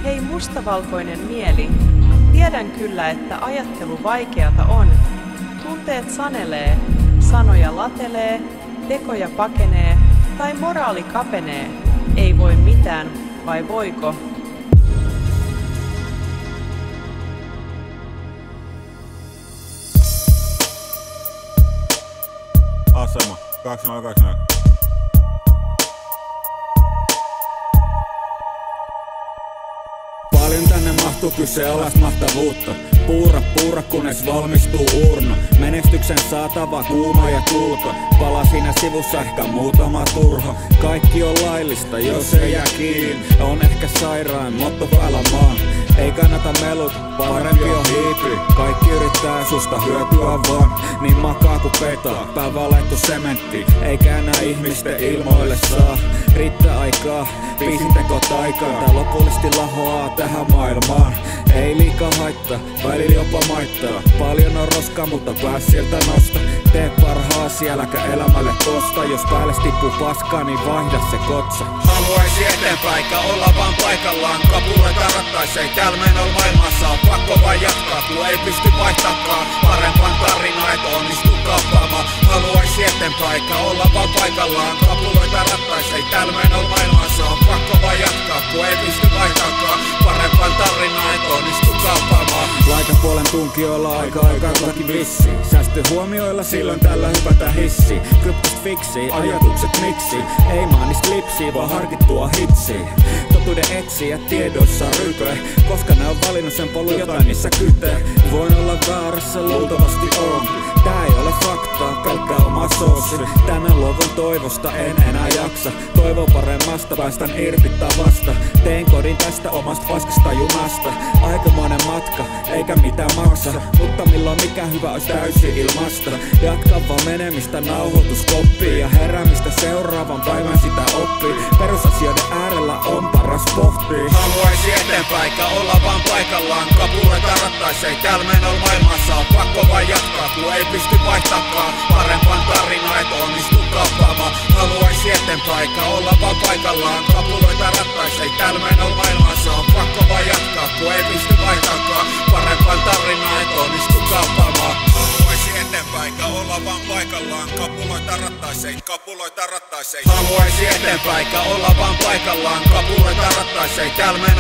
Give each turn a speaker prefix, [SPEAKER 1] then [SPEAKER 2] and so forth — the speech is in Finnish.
[SPEAKER 1] Hei mustavalkoinen mieli, tiedän kyllä, että ajattelu vaikeata on. Tunteet sanelee, sanoja latelee, tekoja pakenee tai moraali kapenee. Ei voi mitään, vai voiko?
[SPEAKER 2] Asema 2020.
[SPEAKER 3] Paljon tänne mahtuu kyseenalaista mahtavuutta. Puura, kunnes valmistuu urna. Menestyksen saatava kuuma ja kulko. Pala siinä sivussa ehkä muutama turha. Kaikki on laillista, jos ei jää kiinni. On ehkä sairaan, motto päällä maan. Ei kannata melut, parempi on hiipy. Kaikki yrittää susta hyötyä vaan. Niin makaa ku petaa, päivä laittu sementti. Eikä enää ihmisten ilmoille saa. Riittää aikaa, biisin teko taikaan. Tää lopullisesti lahoaa tähän maailmaan. Ei liikaa haittaa, välillä jopa maittaa. Paljon on roskaa, mutta pääs sieltä nosta. Tee parhaasi, äläkä elämälle kosta. Jos päälle tippuu paskaa, niin vaihda se kotsa.
[SPEAKER 4] Haluaisi eteenpäin, eikä olla vaan paikallaan. Kapuloita rattaisee, täällä menolla maailmassa on pakko vaan jatkaa, kun ei pysty vaihtakaan. Parempaan tarinaa, et onnistu kappaamaan. Haluaisi eteenpäin, eikä olla vaan paikallaan. Kapuloita rattaisee, täällä menolla maailmassa on pakko vaan jatkaa, kun ei pysty vaihtakaan. Parempaan tarinaa, et onnistu kappaamaan.
[SPEAKER 3] Laitapuolen tunkijoilla aikaa kaikki vissi. Säästy huomioilla silloin tällä hypätä hissi. Kryptistä fiksi, ajatukset miksi. Ei maanista lipsiä, vaan harkittua hitsiä. Totuuden etsiä tiedoissa rype. Koska ne on valinnut sen polun, jotain niissä kytee. Voin olla väärässä, luultavasti on. Tää ei ole faktaa, pelkkää oma soosi. Tänään luovun toivosta, en enää jaksa. Toivon paremmasta, päästän irti tavasta. Teen kodin tästä omasta paskasta junasta. Aikamoinen matka, eikä mitään maksa. Mutta milloin mikä hyvä ois täysin ilmasta. Jatka vaan menemistä, nauhoitus koppii. Ja heräämistä seuraavan päivän sitä oppii. Perusasioiden äärellä on paras pohtii.
[SPEAKER 4] Haluaisi eteenpäin, eikä olla vaan paikallaan. Kapuloita rattaisee, täällä menolla maailmassa on pakko vaan jatkaa, kun ei pysty vaihtakaan. Parempaan tarinaa, et onnistu kappaamaan. Haluaisi eteenpäin, eikä olla vaan paikallaan. Kapuloita rattaisee, täällä menolla maailmassa on pakko vaan jatkaa, kun ei pysty vaihtakaan. Parempaan tarinaa, et onnistu kappaamaan. Haluaisi eteenpäin, eikä olla vaan paikallaan. Kapuloita rattaisee, kapuloita. Haluaisi eteenpäin, eikä olla vaan paikallaan. Kapuloita rattaisee, täällä